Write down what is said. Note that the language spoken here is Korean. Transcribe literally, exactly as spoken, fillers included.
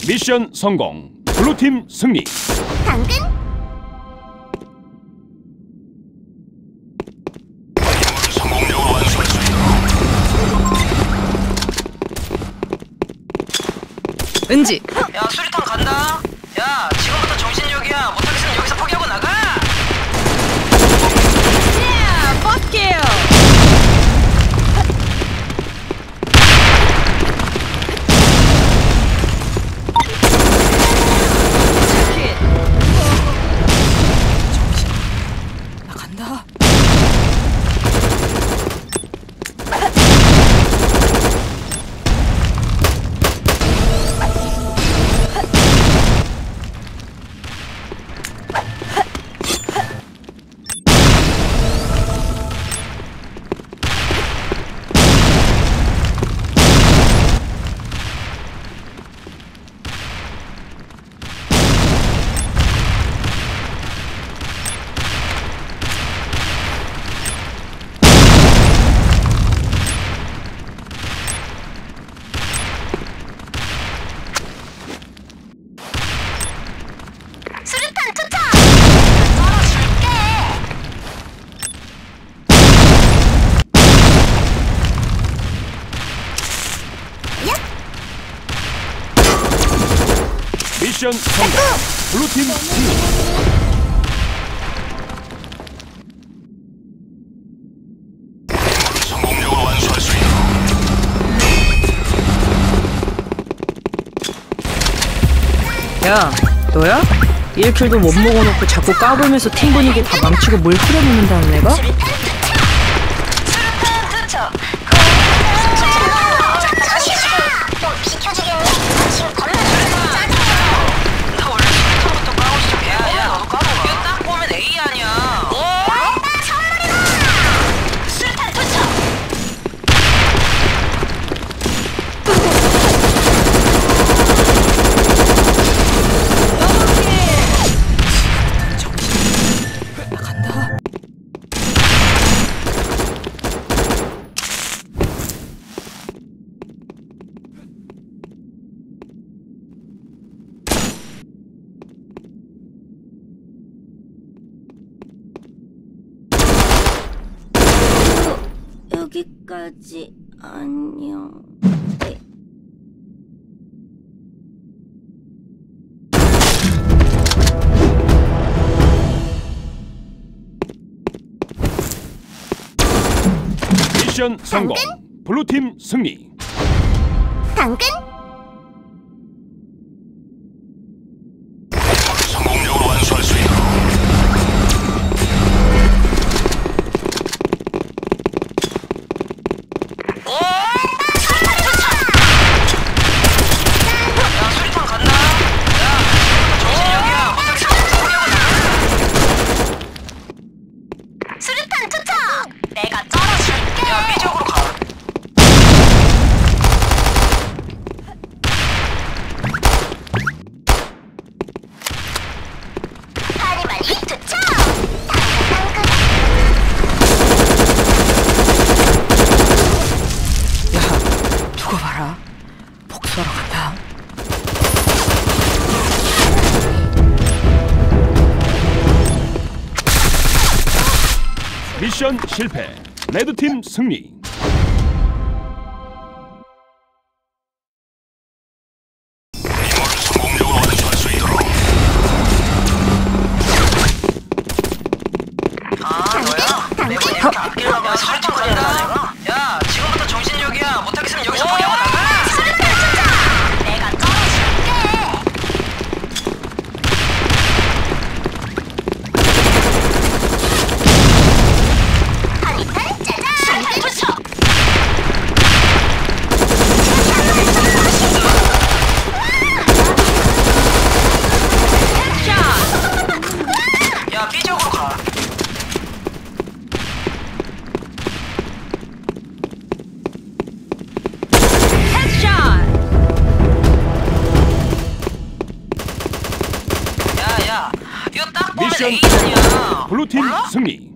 미션 성공. 블루팀 승리. 당근. 성공적으로 완수할 수 있도록. 은지. 야, 수리탄 간다. 야, 지금부터 정신력이야. 못하겠으면 여기서 포기하고 나가. Yeah, fuck you. 나 간다. 수류탄 투척. 미션 성공. 블루팀 승리. 성공적으로 완수할 수 있도록. 야, 너야? 일 킬도 못 먹어놓고 자꾸 까불면서 팀 분위기 다 망치고 뭘 흐려놓는다는 애가? 수류탄 투척. 좀 비켜주겠니? 지금 겁나 짜증나. 나 원래 수리탄부터 까고 시작해. 야, 야, 너도 까봐. 이거 딱 보면 A 아니야. 뭐? 선물이다. 수류탄 투척. 나 간다. 여기까지 안녕. 네. 미션 성공. 블루팀 승리. 당근. 성공적으로 완수할 수 있도록. 야, 수리탄 간다. 야, 지금부터 정신력이야. 못하겠으면 포기하고 나가. 수류탄 투척. 내가 쩔어줄게. 야, B쪽으로 가. 하니마니 투척. 야, 두고 봐라. 복수하러 간다. 미션 실패. 레드팀 승리. 성공적으로 완수할 수 있도록. 아, 너야? 내가 이렇게 아끼려고 야, 수리탄 간다. 야, 지금부터 정신력이야. 못하겠으면 여기서 포기하고 나가. 수류탄 투척. 내가 쩔어줄게. 하니탄 짜잔. 수류탄 투척. 야, B쪽으로 가. 야, 야, 이거 딱 보면 미션 A 아니야. 블루팀 몰라? 승리.